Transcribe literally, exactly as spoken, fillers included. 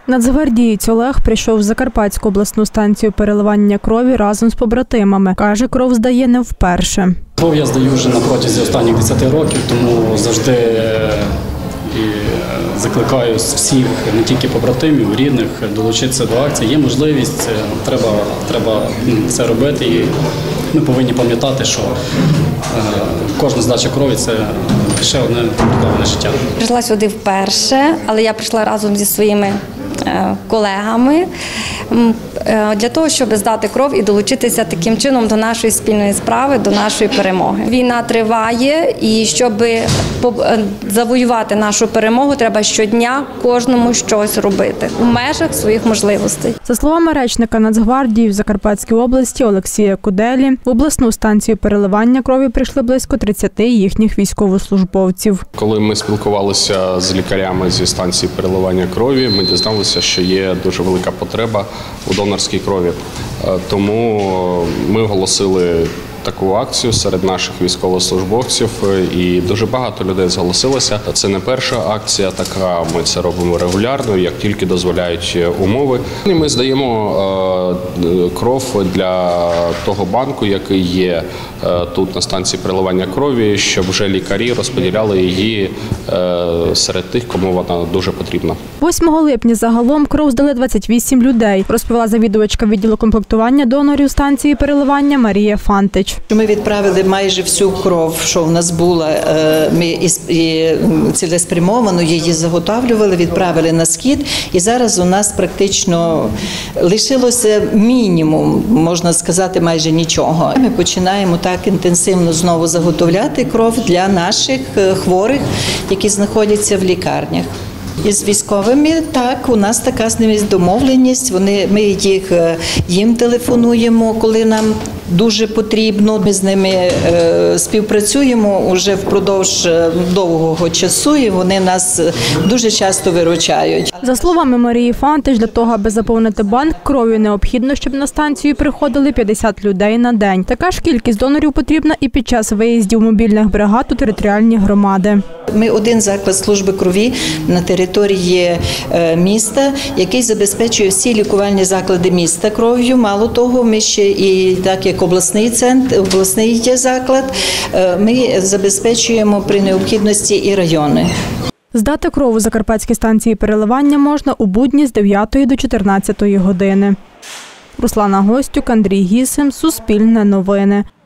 Нацгвардієць Олег прийшов в Закарпатську обласну станцію переливання крові разом з побратимами. Каже, кров здає не вперше. Кров я здаю вже на протязі останніх десяти років, тому завжди і закликаю всіх, не тільки побратимів, рідних, долучитися до акції. Є можливість, треба, треба це робити, і ми повинні пам'ятати, що кожна здача крові – це ще одне врятоване життя. Прийшла сюди вперше, але я прийшла разом зі своїми колегами для того, щоб здати кров і долучитися таким чином до нашої спільної справи, до нашої перемоги. Війна триває, і щоб завоювати нашу перемогу, треба щодня кожному щось робити у межах своїх можливостей. За словами речника Нацгвардії в Закарпатській області Олексія Куделі, в обласну станцію переливання крові прийшли близько тридцяти їхніх військовослужбовців. Коли ми спілкувалися з лікарями зі станції переливання крові, ми дізналися, що є дуже велика потреба у донорській крові. Тому ми оголосили таку акцію серед наших військовослужбовців, і дуже багато людей зголосилося. Це не перша акція така, ми це робимо регулярно, як тільки дозволяють умови. І ми здаємо кров для того банку, який є тут на станції переливання крові, щоб вже лікарі розподіляли її серед тих, кому вона дуже потрібна. восьмого липня загалом кров здали двадцять вісім людей, розповіла завідувачка відділу комплектування донорів станції переливання Марія Фантич. Ми відправили майже всю кров, що в нас була, ми і цілеспрямовано її заготовлювали, відправили на схід, і зараз у нас практично лишилося мінімум, можна сказати, майже нічого. Ми починаємо так інтенсивно знову заготовляти кров для наших хворих, які знаходяться в лікарнях. Із військовими, так, у нас така з ними домовленість, вони, ми їх, їм телефонуємо, коли нам дуже потрібно. Ми з ними е, співпрацюємо вже впродовж довгого часу, і вони нас дуже часто виручають. За словами Марії Фантич, для того, аби заповнити банк кров'ю, необхідно, щоб на станцію приходили п'ятдесят людей на день. Така ж кількість донорів потрібна і під час виїздів мобільних бригад у територіальні громади. Ми один заклад служби крові на території міста, який забезпечує всі лікувальні заклади міста кров'ю. Мало того, ми ще і так як обласний центр, обласний заклад, ми забезпечуємо при необхідності і райони. Здати кров у Закарпатській станції переливання можна у будні з дев'ятої до чотирнадцятої години. Руслана Гостюк, Андрій Гісим, Суспільне новини.